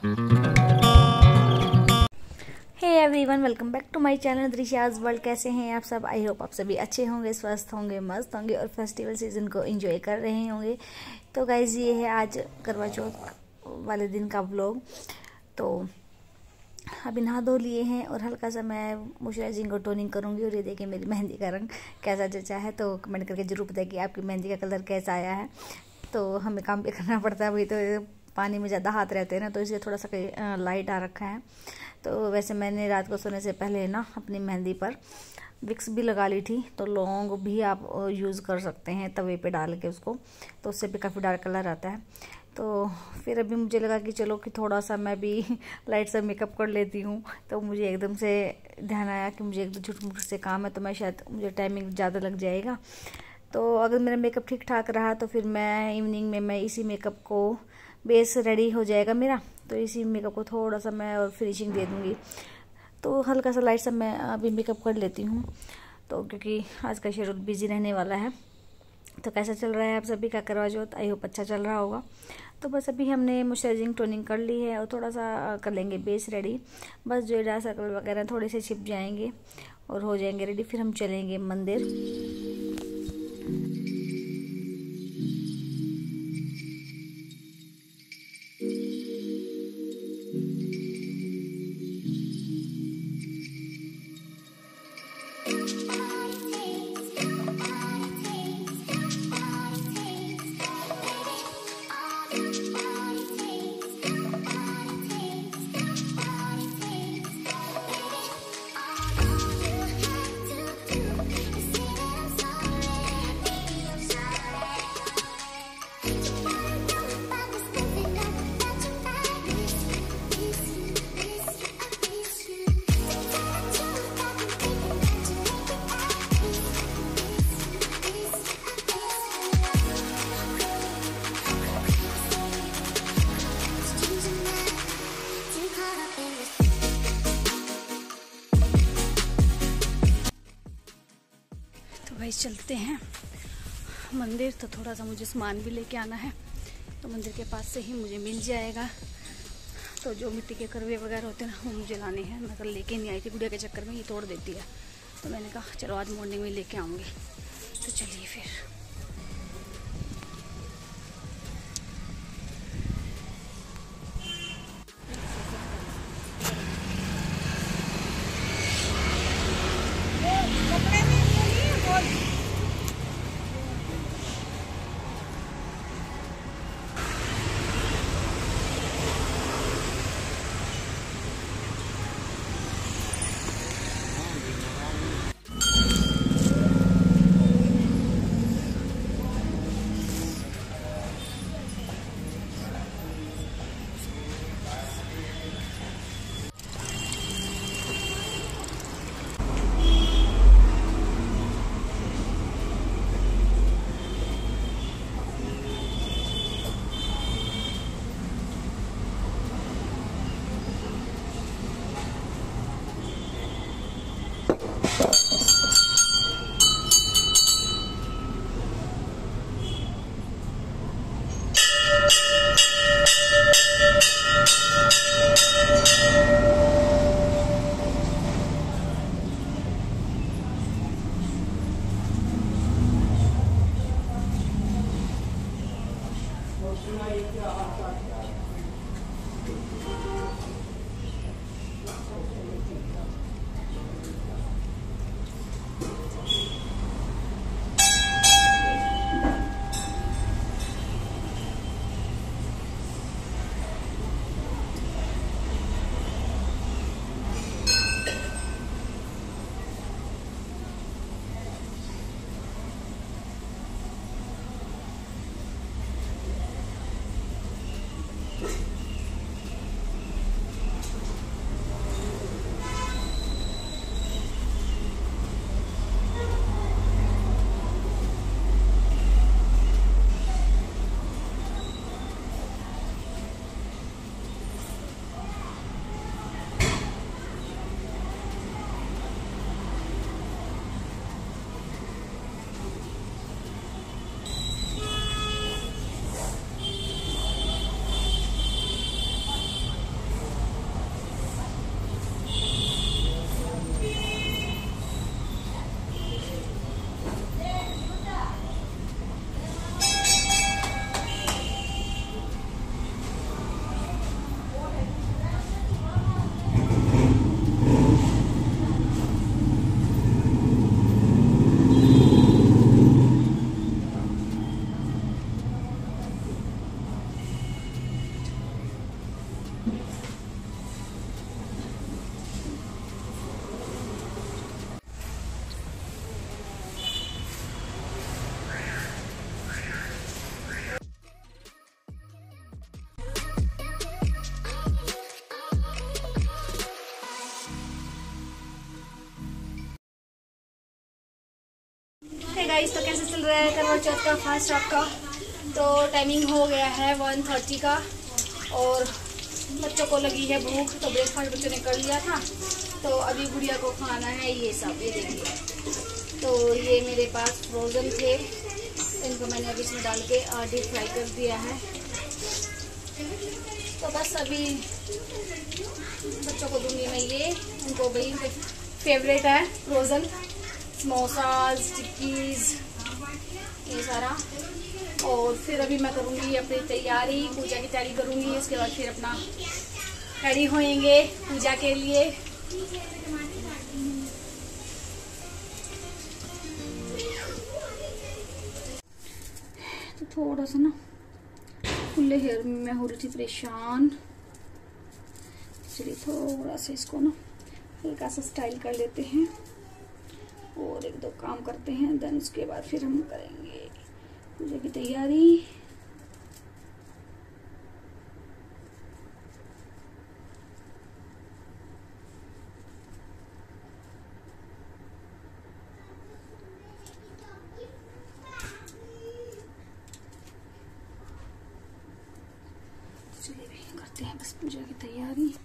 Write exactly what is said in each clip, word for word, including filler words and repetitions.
Hey everyone, welcome back to my channel Drishya's world. कैसे हैं आप सब? आई होप आप सभी अच्छे होंगे, स्वस्थ होंगे, मस्त होंगे और फेस्टिवल सीजन को एंजॉय कर रहे होंगे। तो गाइज, ये है आज करवा चौथ वाले दिन का व्लॉग। तो अभी नहा धो लिए हैं और हल्का सा मैं मॉइस्चराइजिंग और टोनिंग करूँगी। और ये देखिए मेरी मेहंदी का रंग कैसा जचा है। तो कमेंट करके जरूर बताइए कि आपकी मेहंदी का कलर कैसा आया है। तो हमें काम भी करना पड़ता है, वही तो पानी में ज़्यादा हाथ रहते हैं ना, तो इसलिए थोड़ा सा लाइट आ रखा है। तो वैसे मैंने रात को सोने से पहले ना अपनी मेहंदी पर विक्स भी लगा ली थी। तो लौंग भी आप यूज़ कर सकते हैं तवे पे डाल के उसको, तो उससे भी काफ़ी डार्क कलर आता है। तो फिर अभी मुझे लगा कि चलो कि थोड़ा सा मैं भी लाइट सा मेकअप कर लेती हूँ। तो मुझे एकदम से ध्यान आया कि मुझे एकदम झूठ मूठ से काम है, तो मैं शायद मुझे टाइमिंग ज़्यादा लग जाएगा। तो अगर मेरा मेकअप ठीक ठाक रहा तो फिर मैं इवनिंग में मैं इसी मेकअप को बेस रेडी हो जाएगा मेरा। तो इसी मेकअप को थोड़ा सा मैं और फिनिशिंग दे दूँगी। तो हल्का सा लाइट सा मैं अभी मेकअप कर लेती हूँ, तो क्योंकि आज का शेड्यूल बिजी रहने वाला है। तो कैसा चल रहा है आप सभी का करवा चौथ? आई होप अच्छा चल रहा होगा। तो बस अभी हमने मॉइस्चराइजिंग टोनिंग कर ली है और थोड़ा सा कर लेंगे बेस रेडी। बस जो डार्क सर्कल वगैरह थोड़े से छिप जाएंगे और हो जाएंगे रेडी। फिर हम चलेंगे मंदिर। भाई चलते हैं मंदिर। तो थोड़ा सा मुझे सामान भी लेके आना है, तो मंदिर के पास से ही मुझे मिल जाएगा। तो जो मिट्टी के करवे वगैरह होते हैं ना, वो मुझे लाने हैं। मैं कल लेके नहीं आई थी, गुड़िया के चक्कर में ये तोड़ देती है। तो मैंने कहा चलो आज मॉर्निंग में लेके आऊँगी। तो चलिए फिर। गाइस, तो कैसे चल रहा है करवा चौथ का फास्ट आपका। तो टाइमिंग हो गया है वन थर्टी का और बच्चों को लगी है भूख, तो ब्रेकफास्ट बच्चों ने कर लिया था। तो अभी गुड़िया को खाना है ये सब, ये देखिए। तो ये मेरे पास फ्रोज़न थे, इनको मैंने अभी इसमें डाल के डीप फ्राई कर दिया है। तो बस अभी बच्चों को दूंगी मैं ये, उनको भाई फेवरेट है फ्रोज़न समोसाज, टिक्कीज, ये सारा। और फिर अभी मैं करूँगी अपनी तैयारी, पूजा की तैयारी करूँगी। उसके बाद फिर अपना रेडी होएंगे पूजा के लिए। तो थोड़ा सा ना खुले हेयर में मैं हो रही थी परेशान, चलिए थोड़ा सा इसको ना हल्का सा स्टाइल कर लेते हैं और एक दो काम करते हैं, देन उसके बाद फिर हम करेंगे पूजा की तैयारी। चलिए भी करते हैं बस पूजा की तैयारी।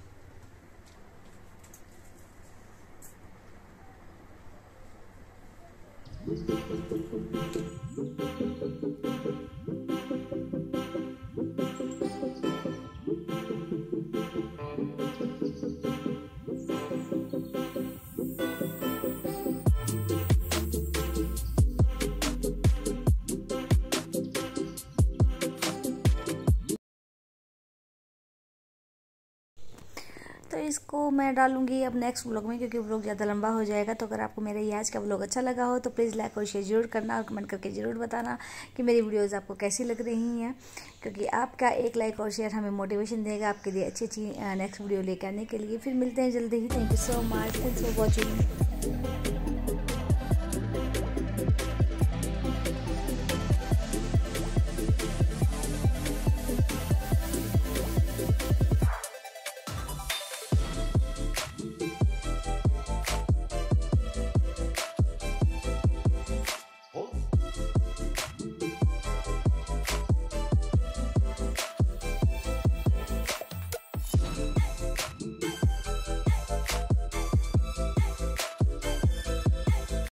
तो इसको मैं डालूंगी अब नेक्स्ट व्लॉग में, क्योंकि व्लॉग ज़्यादा लंबा हो जाएगा। तो अगर आपको मेरा ये आज का व्लॉग अच्छा लगा हो तो प्लीज़ लाइक और शेयर जरूर करना और कमेंट करके ज़रूर बताना कि मेरी वीडियोस आपको कैसी लग रही हैं, क्योंकि आपका एक लाइक और शेयर हमें मोटिवेशन देगा आपके लिए अच्छी अच्छी नेक्स्ट वीडियो लेकर आने के लिए। फिर मिलते हैं जल्दी ही। Thank you so much, thanks for watching.